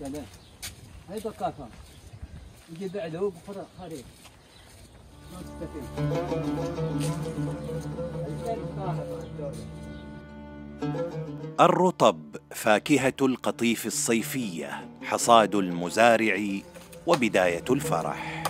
سنة هاي بقاطع يجي بعده بخرا خريف ما تستفيد. الرطب فاكهة القطيف الصيفية، حصاد المزارع وبداية الفرح.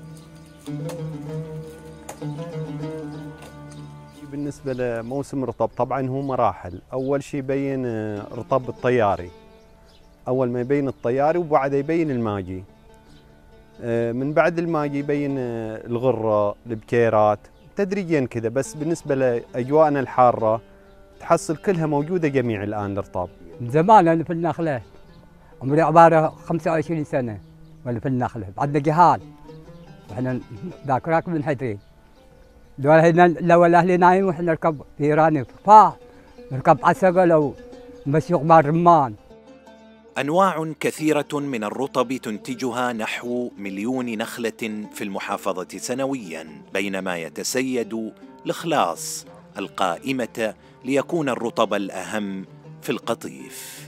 بالنسبة لموسم الرطب طبعا هو مراحل. أول شيء يبين رطب الطياري، أول ما يبين الطياري وبعده يبين الماجي. من بعد الماجي يبين الغرة، البكيرات، تدريجيا كذا. بس بالنسبة لأجواءنا الحارة تحصل كلها موجودة جميع الآن الرطب. من زمان أنا في النخلة، عمري عبارة 25 سنة وأنا في النخلة، عندنا جهال وإحنا ذاك راكب منحدرين. دول هنا لو الأهل نايم وإحنا نركب فيران فا نركب عسقل أو نمشي غمار رمان. أنواع كثيرة من الرطب تنتجها نحو 1,000,000 نخلة في المحافظة سنوياً، بينما يتسيد الإخلاص القائمة ليكون الرطب الأهم في القطيف.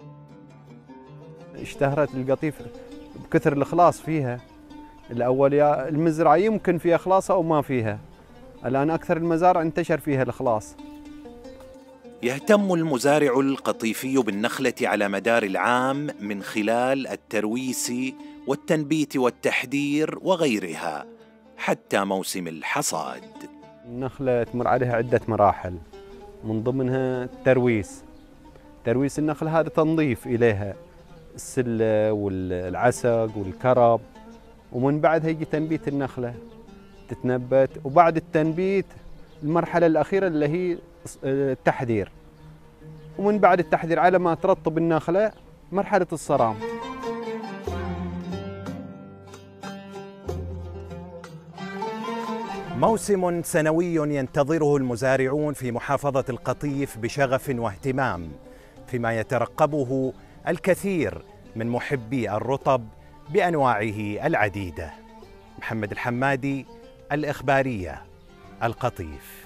اشتهرت القطيف بكثر الإخلاص فيها. الأول المزرعة يمكن فيها إخلاص أو ما فيها، الآن أكثر المزارع انتشر فيها الإخلاص. يهتم المزارع القطيفي بالنخلة على مدار العام من خلال الترويس والتنبيت والتحدير وغيرها حتى موسم الحصاد. النخلة تمر عليها عدة مراحل، من ضمنها الترويس. ترويس النخلة هذا تنظيف إليها السلة والعسق والكرب، ومن بعدها يجي تنبيت النخلة تتنبت، وبعد التنبيت المرحلة الأخيرة اللي هي التحذير، ومن بعد التحذير على ما ترطب النخلة مرحلة الصرام. موسم سنوي ينتظره المزارعون في محافظة القطيف بشغف واهتمام، فيما يترقبه الكثير من محبي الرطب بأنواعه العديدة. محمد الحمادي، الإخبارية، القطيف.